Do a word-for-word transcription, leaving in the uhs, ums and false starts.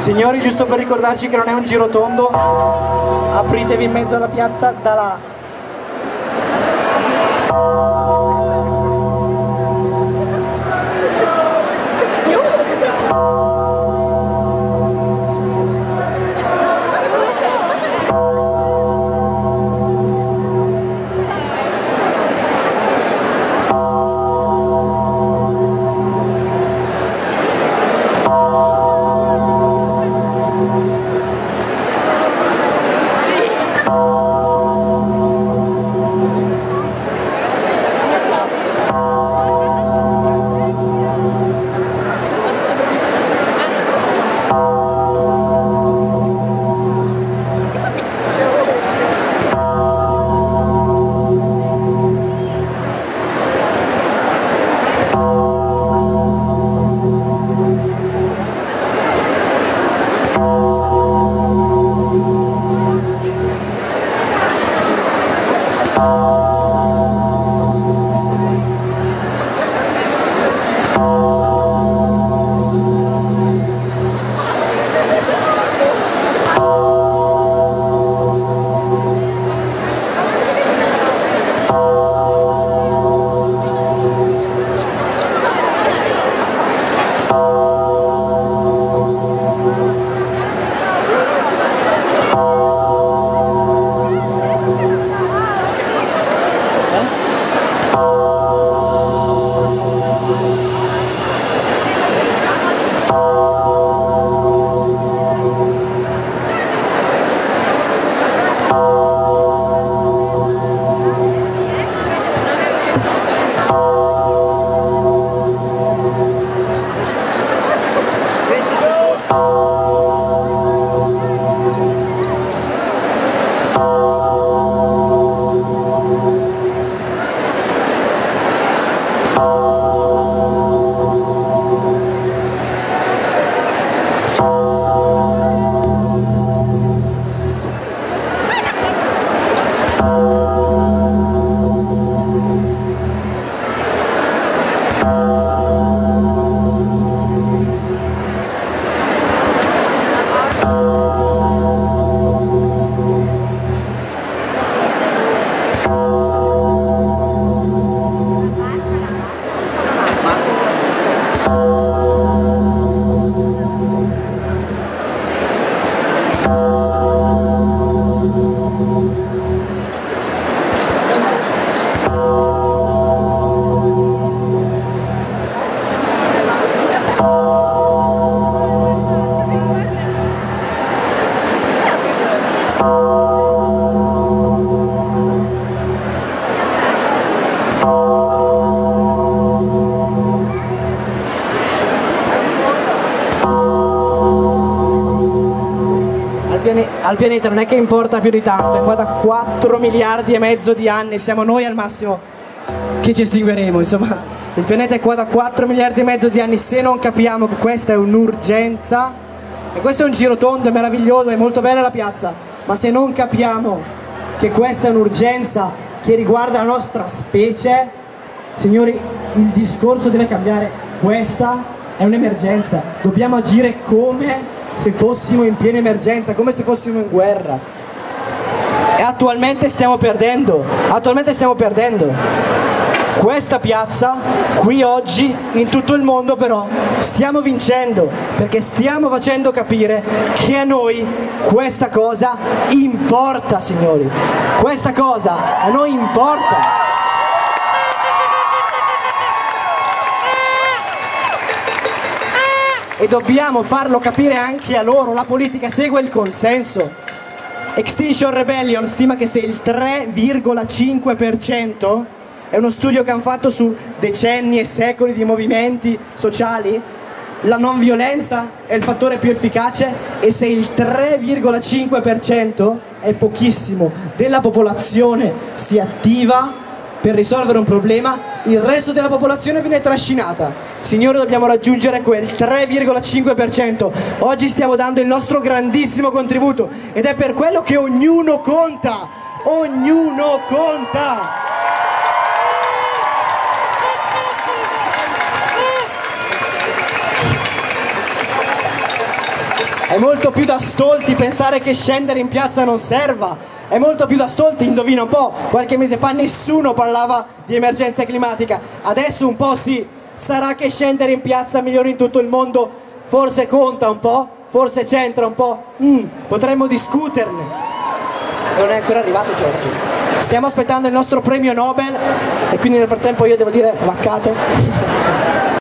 Signori, giusto per ricordarci che non è un girotondo, apritevi in mezzo alla piazza da là. Al pianeta non è che importa più di tanto, è qua da quattro miliardi e mezzo di anni, siamo noi al massimo che ci estingueremo, insomma, il pianeta è qua da quattro miliardi e mezzo di anni. Se non capiamo che questa è un'urgenza, e questo è un girotondo, è meraviglioso, è molto bella la piazza, ma se non capiamo che questa è un'urgenza che riguarda la nostra specie, signori, il discorso deve cambiare. Questa è un'emergenza, dobbiamo agire come se fossimo in piena emergenza, come se fossimo in guerra. E attualmente stiamo perdendo, attualmente stiamo perdendo. Questa piazza, qui oggi, in tutto il mondo però, stiamo vincendo, perché stiamo facendo capire che a noi questa cosa importa, signori. Questa cosa a noi importa. E dobbiamo farlo capire anche a loro. La politica segue il consenso. Extinction Rebellion stima che se il tre virgola cinque per cento, è uno studio che hanno fatto su decenni e secoli di movimenti sociali, la non violenza è il fattore più efficace, e se il tre virgola cinque per cento, è pochissimo, della popolazione si attiva per risolvere un problema, il resto della popolazione viene trascinata. Signori, dobbiamo raggiungere quel tre virgola cinque per cento. Oggi stiamo dando il nostro grandissimo contributo ed è per quello che ognuno conta. Ognuno conta. È molto più da stolti pensare che scendere in piazza non serva. È molto più da stolti, indovina un po', qualche mese fa nessuno parlava di emergenza climatica. Adesso un po' sì, sarà che scendere in piazza migliori in tutto il mondo forse conta un po', forse c'entra un po'. Mm, potremmo discuterne. Non è ancora arrivato Giorgio. Stiamo aspettando il nostro premio Nobel e quindi nel frattempo io devo dire vaccate.